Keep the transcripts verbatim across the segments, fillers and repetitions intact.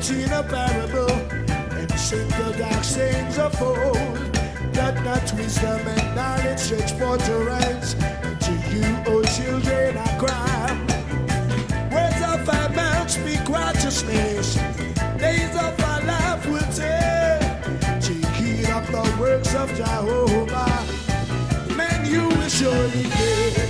it in a parable and sing the dark sayings of old. That not wisdom and knowledge stretch forth to rise. To you, O children, I cry. Words of our mouth speak righteousness. Days of our life will tell. Take heed of the works of Jehovah. Man, you will surely fail.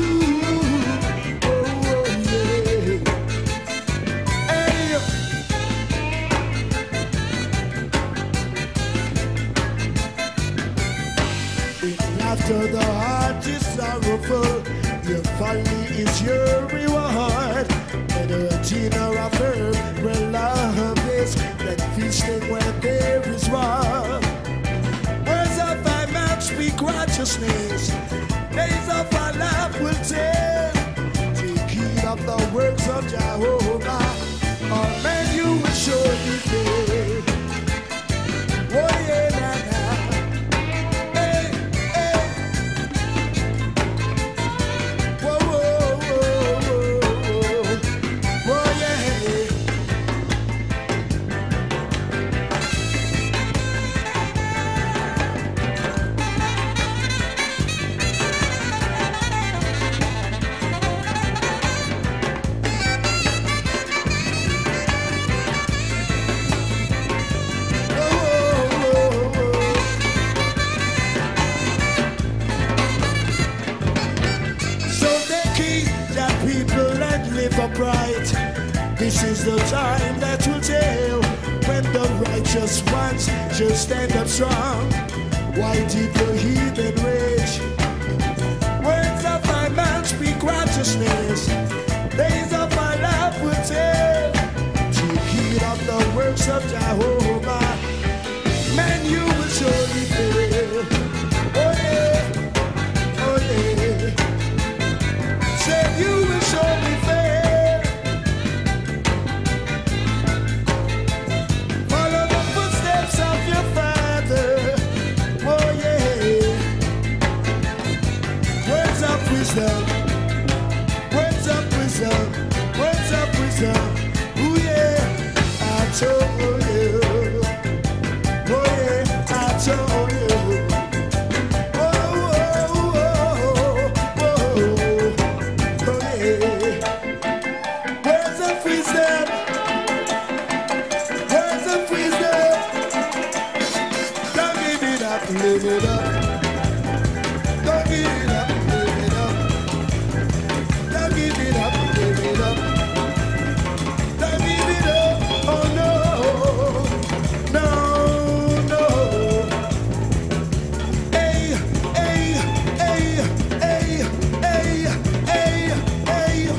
After the heart is sorrowful, your folly is your reward. Whether a teen or a verb, where love is, that feasting where there is war. Words of thy mouth speak righteousness. Days of our life will tell. Take heed of the works of Jehovah, or man you will surely fail. Oh yeah, nah, nah. Upright. This is the time that will tell when the righteous ones shall stand up strong. Why did the heathen rage? Words of my mouth speak righteousness. Days of my life will tell. Take heed of the works of Jehovah. Man, you will surely fail. Oh yeah, oh yeah. Say you will surely fail. Wisdom, words of wisdom, words of wisdom. Ooh yeah, I told you. Oh yeah, I told you. Oh, oh, oh, oh, oh, oh yeah. Words of wisdom, words of wisdom. Don't give it up, live it up. Don't give it up. Give it up, give it up. Don't give it up. Oh no, no, no. Hey, hey, hey, hey, hey, hey, hey.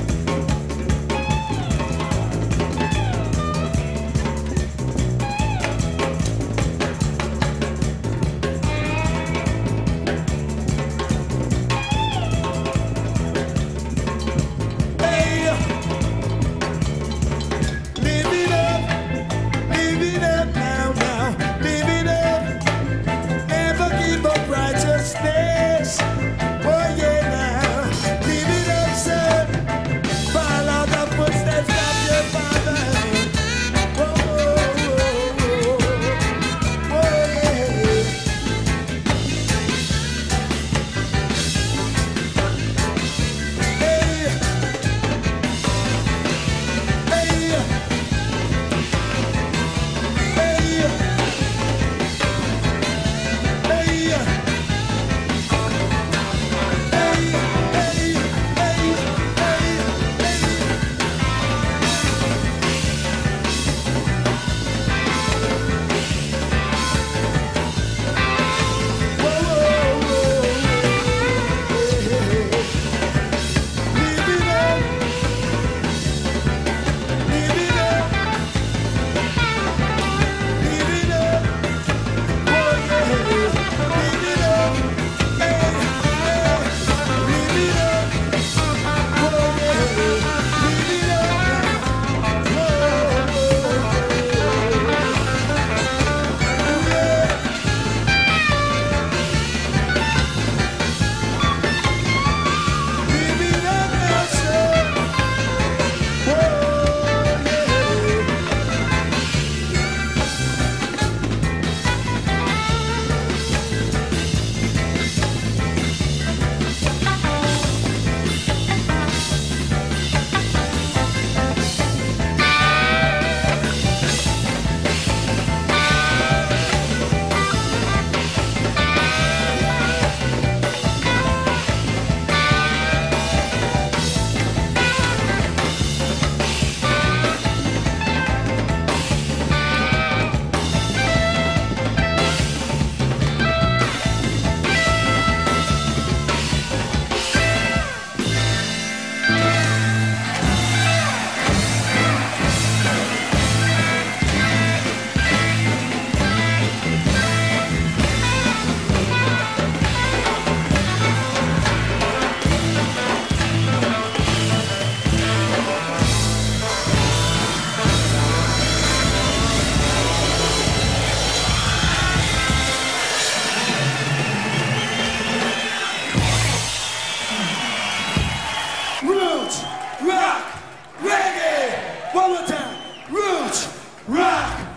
roots, rock, reggae. One more time. Roots, rock,